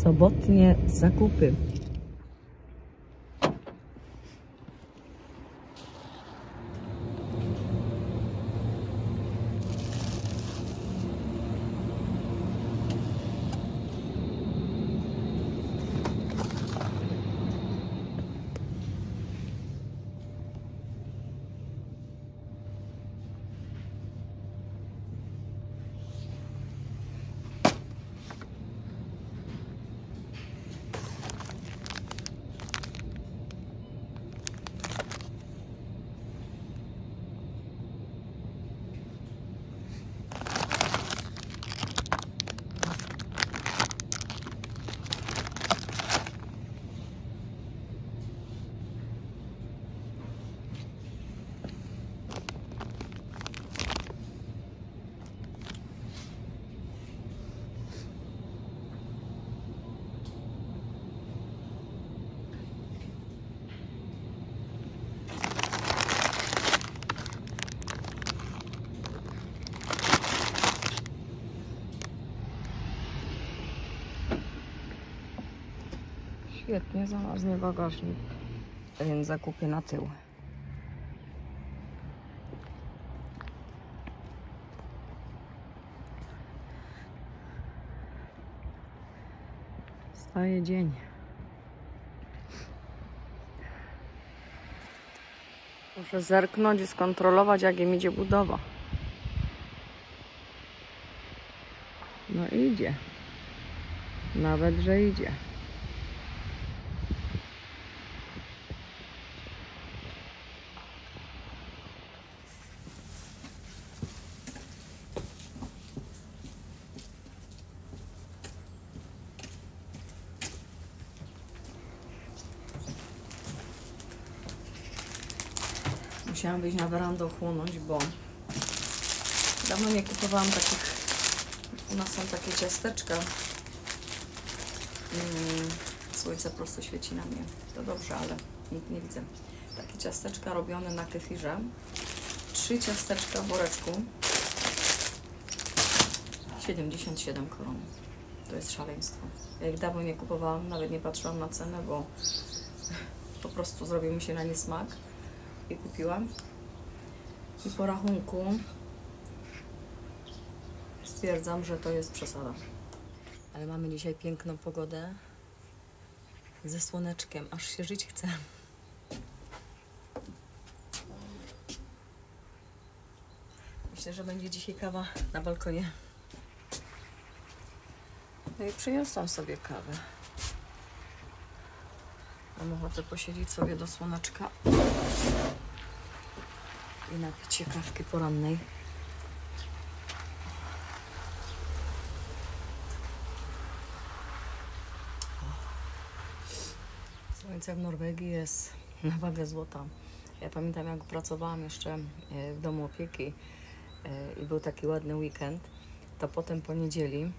sobotnie zakupy. Świetnie, znalazłem bagażnik, więc zakupy na tył. Wstaje dzień. Muszę zerknąć i skontrolować, jak im idzie budowa. No idzie. Nawet, że idzie. Musiałam wyjść na werandę ochłonąć, bo dawno nie kupowałam takich. U nas są takie ciasteczka. Słońce prosto świeci na mnie. To dobrze, ale nic nie widzę. Takie ciasteczka robione na kefirze. 3 ciasteczka w woreczku. 77 koron. To jest szaleństwo. Ja ich dawno nie kupowałam, nawet nie patrzyłam na cenę, bo po prostu zrobił mi się na nie smak. I kupiłam. I po rachunku stwierdzam, że to jest przesada. Ale mamy dzisiaj piękną pogodę ze słoneczkiem, aż się żyć chce. Myślę, że będzie dzisiaj kawa na balkonie. No i przyniosłam sobie kawę. Mam ochotę posiedzieć sobie do słoneczka i napić się kawki porannej. Słońce w Norwegii jest na wagę złota. Ja pamiętam, jak pracowałam jeszcze w domu opieki i był taki ładny weekend, to potem po niedzieli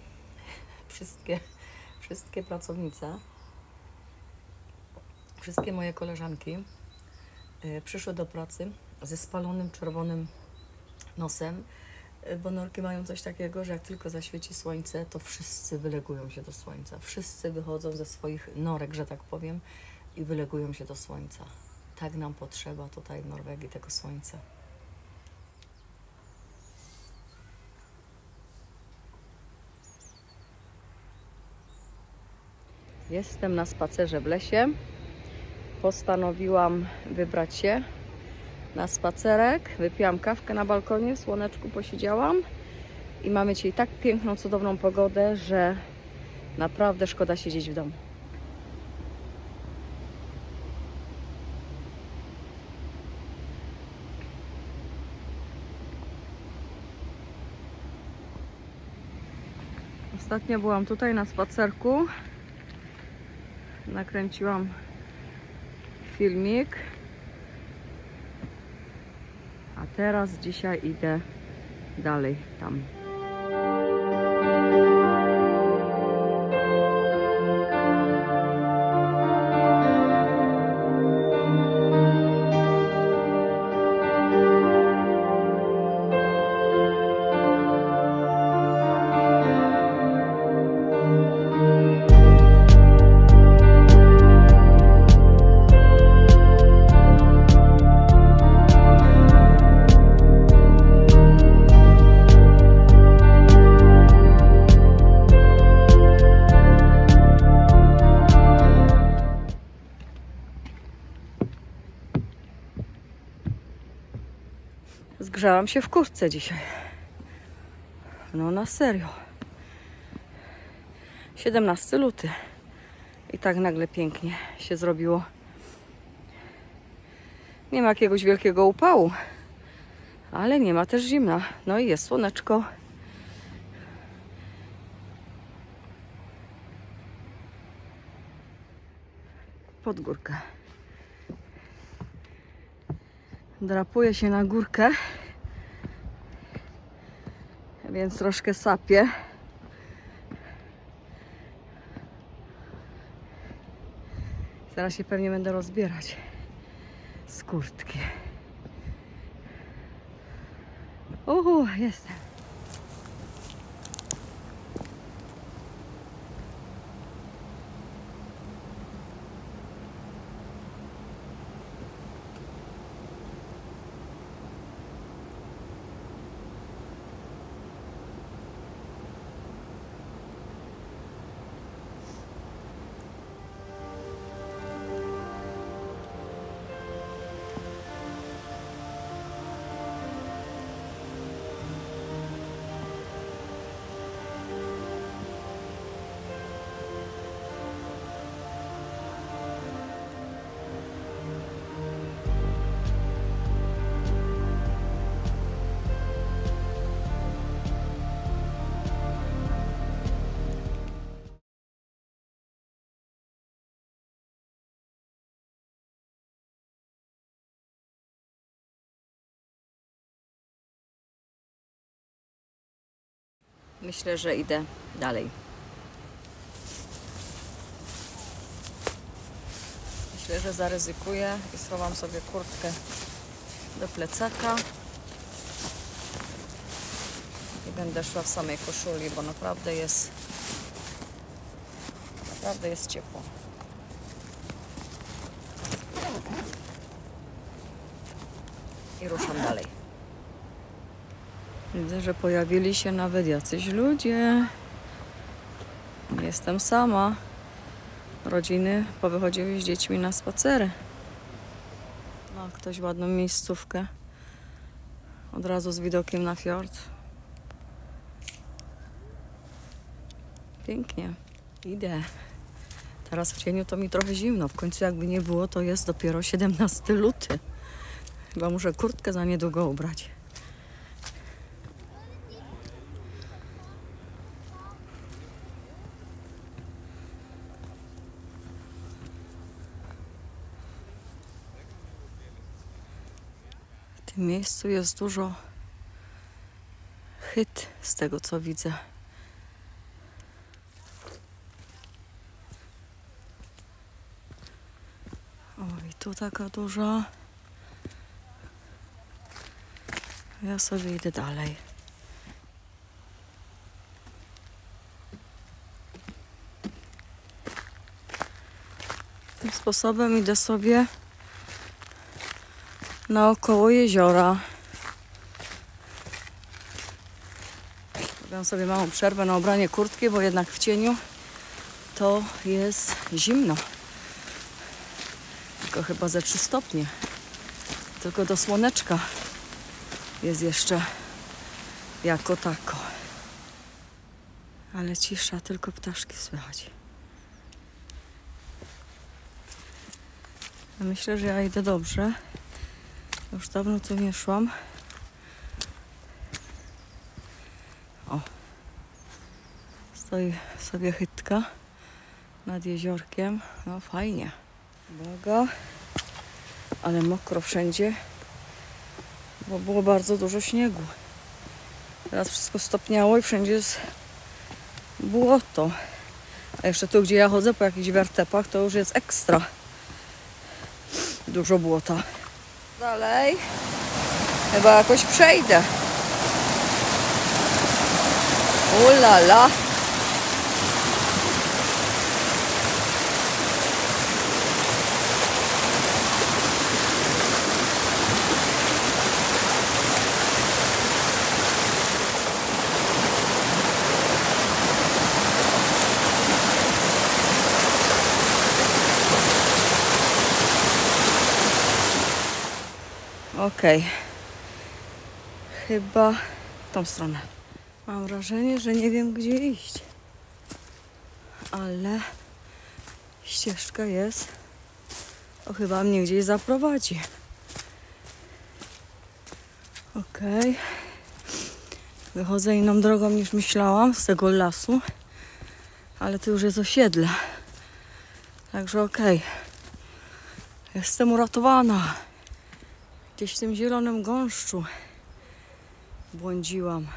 wszystkie pracownice, wszystkie moje koleżanki przyszły do pracy ze spalonym czerwonym nosem, bo norki mają coś takiego, że jak tylko zaświeci słońce, to wszyscy wylegują się do słońca. Wszyscy wychodzą ze swoich norek, że tak powiem, i wylegują się do słońca. Tak nam potrzeba tutaj w Norwegii tego słońca. Jestem na spacerze w lesie. Postanowiłam wybrać się na spacerek. Wypiłam kawkę na balkonie, w słoneczku posiedziałam i mamy dzisiaj tak piękną, cudowną pogodę, że naprawdę szkoda siedzieć w domu. Ostatnio byłam tutaj na spacerku. Nakręciłam filmik. A teraz dzisiaj idę dalej tam. Przegrzałam się w kurtce dzisiaj. No na serio. 17 luty. I tak nagle pięknie się zrobiło. Nie ma jakiegoś wielkiego upału, ale nie ma też zimna. No i jest słoneczko. Pod górkę. Drapuję się na górkę, więc troszkę sapię. Zaraz się pewnie będę rozbierać z kurtki. Jestem. Myślę, że idę dalej. Myślę, że zaryzykuję i schowam sobie kurtkę do plecaka. I będę szła w samej koszuli, bo naprawdę jest ciepło. I ruszam dalej. Widzę, że pojawili się nawet jacyś ludzie. Nie jestem sama. Rodziny powychodziły z dziećmi na spacery. Ma ktoś ładną miejscówkę. Od razu z widokiem na fiord. Pięknie. Idę. Teraz w cieniu to mi trochę zimno. W końcu jakby nie było, to jest dopiero 17 luty. Chyba muszę kurtkę za niedługo ubrać. W tym miejscu jest dużo chyt, z tego co widzę. O, i tu taka duża. Ja sobie idę dalej. Tym sposobem idę sobie naokoło jeziora. Robię sobie małą przerwę na ubranie kurtki, bo jednak w cieniu to jest zimno. Tylko chyba ze 3 stopnie. Tylko do słoneczka jest jeszcze jako tako. Ale cisza, tylko ptaszki słychać. Myślę, że ja idę dobrze. Już dawno tu nie szłam. O. Stoi sobie chytka nad jeziorkiem. No fajnie. Boga. Ale mokro wszędzie. Bo było bardzo dużo śniegu. Teraz wszystko stopniało i wszędzie jest błoto. A jeszcze tu, gdzie ja chodzę po jakichś wertepach, to już jest ekstra dużo błota. Dalej. Chyba jakoś przejdę. Ulala. Okej. chyba w tą stronę. Mam wrażenie, że nie wiem, gdzie iść. Ale ścieżka jest. To chyba mnie gdzieś zaprowadzi. Okej. Wychodzę inną drogą niż myślałam z tego lasu. Ale to już jest osiedle. Także okej. Jestem uratowana. Gdzieś w tym zielonym gąszczu błądziłam.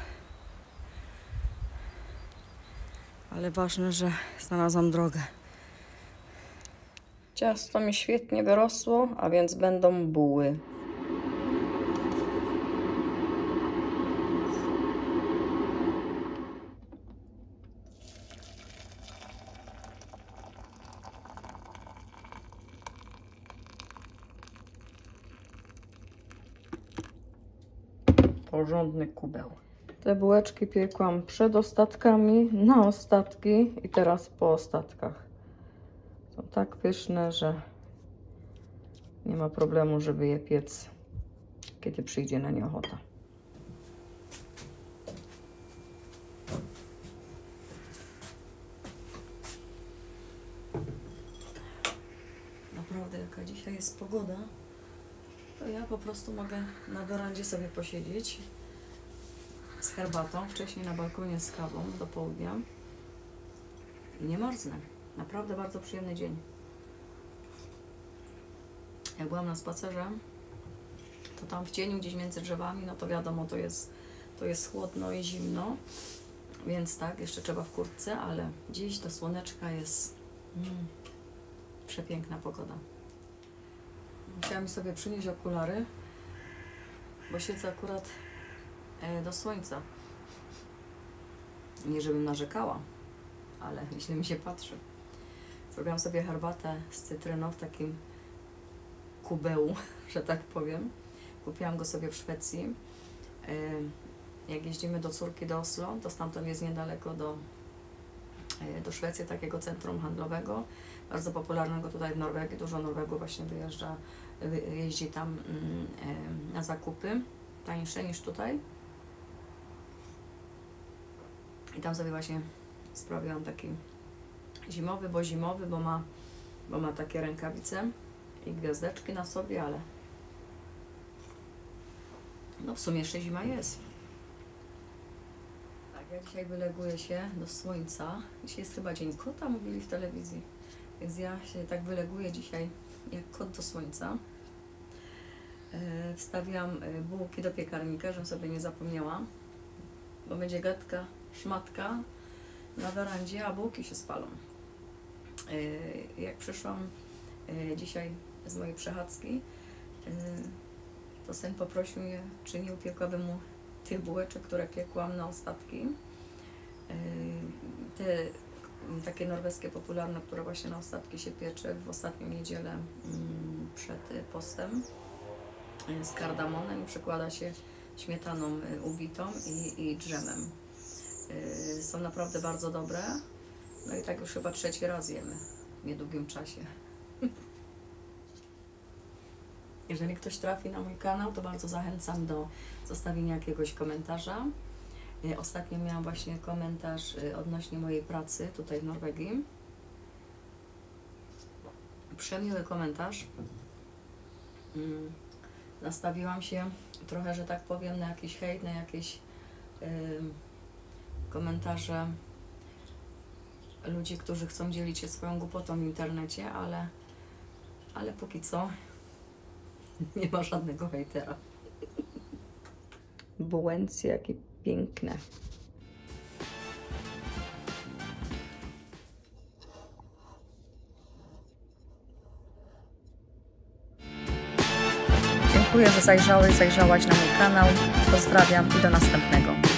Ale ważne, że znalazłam drogę. Ciasto mi świetnie wyrosło, a więc będą buły. Porządny kubeł. Te bułeczki piekłam przed ostatkami, na ostatki i teraz po ostatkach. Są tak pyszne, że nie ma problemu, żeby je piec, kiedy przyjdzie na nie ochota. Naprawdę, jaka dzisiaj jest pogoda, to ja po prostu mogę na werandzie sobie posiedzieć z herbatą, wcześniej na balkonie z kawą do południa i nie marznę. Naprawdę bardzo przyjemny dzień. Jak byłam na spacerze, to tam w cieniu gdzieś między drzewami, no to wiadomo, to jest chłodno i zimno, więc tak, jeszcze trzeba w kurtce, ale dziś do słoneczka jest przepiękna pogoda. Musiałam sobie przynieść okulary, bo siedzę akurat do słońca. Nie żebym narzekała, ale źle mi się patrzy. Zrobiłam sobie herbatę z cytryną w takim kubełu, że tak powiem. Kupiłam go sobie w Szwecji. Jak jeździmy do córki do Oslo, to stamtąd jest niedaleko do Szwecji, takiego centrum handlowego, bardzo popularnego tutaj w Norwegii. Dużo Norwegów właśnie jeździ tam na zakupy, tańsze niż tutaj. I tam sobie właśnie sprawiłam taki zimowy, bo ma takie rękawice i gwiazdeczki na sobie, ale no w sumie jeszcze zima jest. Tak, ja dzisiaj wyleguję się do słońca. Dzisiaj jest chyba dzień kota, mówili w telewizji, więc ja się tak wyleguję dzisiaj jak kot do słońca. Wstawiłam bułki do piekarnika, żebym sobie nie zapomniała, bo będzie gadka, szmatka na werandzie, a bułki się spalą. Jak przyszłam dzisiaj z mojej przechadzki, to syn poprosił mnie, czy nie upiekłabym mu tych bułeczek, które piekłam na ostatki. Te takie norweskie popularne, które właśnie na ostatki się piecze w ostatnią niedzielę przed postem, z kardamonem, przykłada się śmietaną ubitą i drzemem. Są naprawdę bardzo dobre. No i tak już chyba trzeci raz jemy w niedługim czasie. Jeżeli ktoś trafi na mój kanał, to bardzo zachęcam do zostawienia jakiegoś komentarza. Ostatnio miałam właśnie komentarz odnośnie mojej pracy tutaj w Norwegii. Przemiły komentarz. Nastawiłam się trochę, że tak powiem, na jakiś hejt, na jakieś komentarze ludzi, którzy chcą dzielić się swoją głupotą w internecie, ale póki co nie ma żadnego hejtera. Bułęcje jakie piękne. Dziękuję, że zajrzałaś na mój kanał. Pozdrawiam i do następnego.